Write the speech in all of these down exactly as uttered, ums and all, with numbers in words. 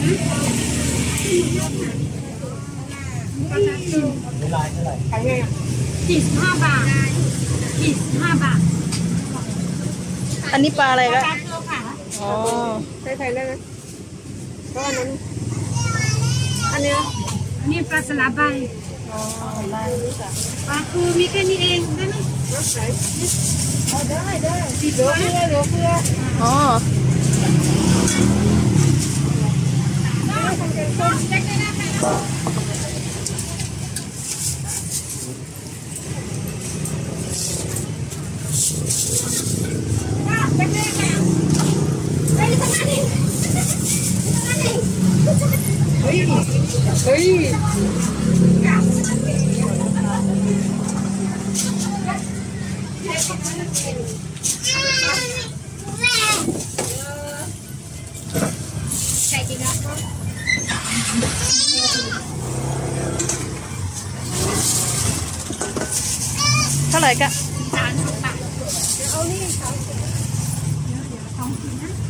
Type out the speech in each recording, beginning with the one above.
ลายเท่าไหร่ขายไงอ่ะสี่สิบห้าบาทสี่สิบห้าบาทอันนี้ปลาอะไรละอ๋อใส่ไทยเลยนะก็อันนั้นอันนี้อันนี้ปลาสลับใบอ๋อได้ปลาคือมีแค่นี้เองได้ไหมได้ได้ดีเหลือเพื่อเหลือเพื่ออ๋อเฮ้ยเฮ้ยใส่จริงแล้วก็เท่าไหร่กะสามสิบบาทเอานี่สองสองขีดนะ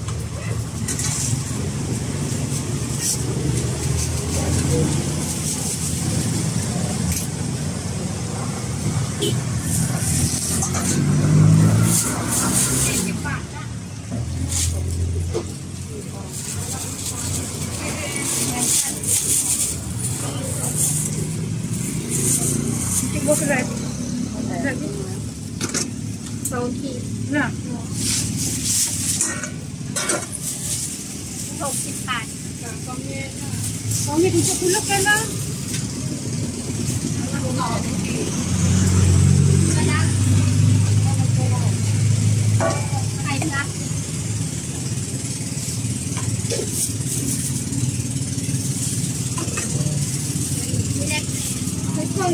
ว่าเป็นไรสองขีดน่ะหกสิบบาทสองเมตรสองเมตรถึงจะคุณลูกกันนะไข่ปลาเล็กๆไม่ค่อย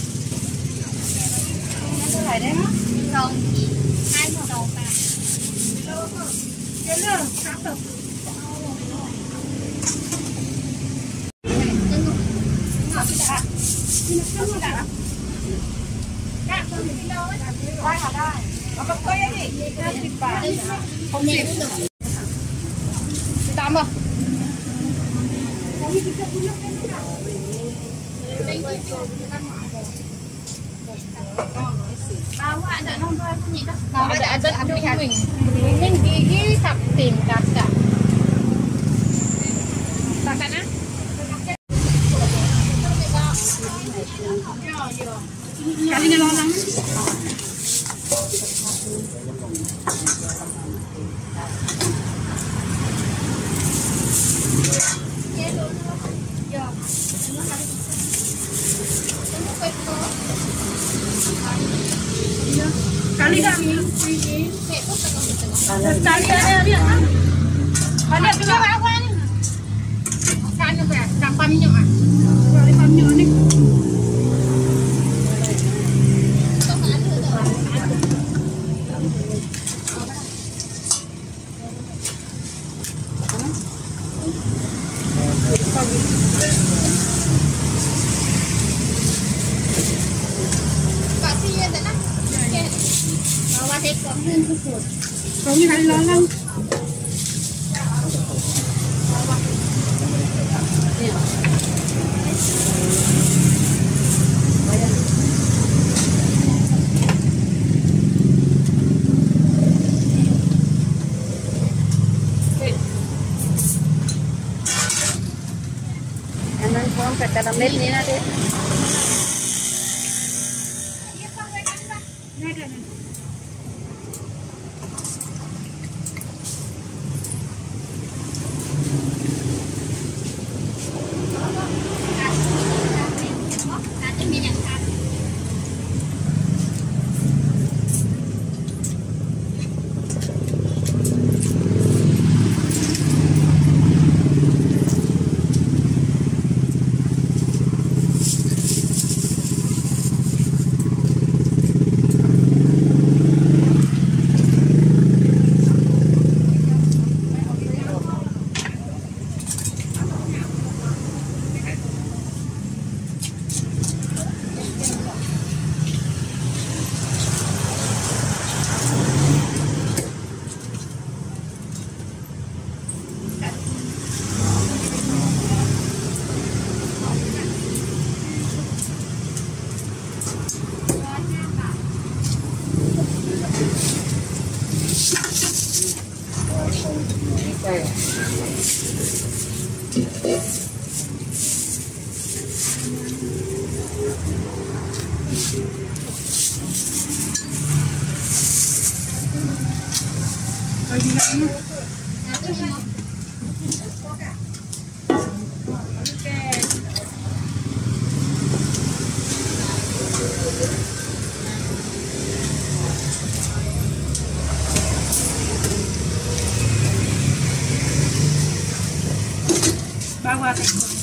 เท่าไหร่ได้ไหมสองขีดให้สองบาทเยอะเลยครับผมได้ค่ะได้เอาไปค่อยดิห้าสิบบาทผมสิบตามอ่ะada nomor punya dah. Ada ada ada wing. Wing gigi sab tim kakak. Takkan ah? Kali ni orang. Kali dah ni. Kali ada dia kan. Kali punya apa ni? Kan apa? Kapam minyak ah. Kali kapam minyak ni. Kau ni kali lalang. Anak kau kata dalam net ni nanti. Kayak. Bawa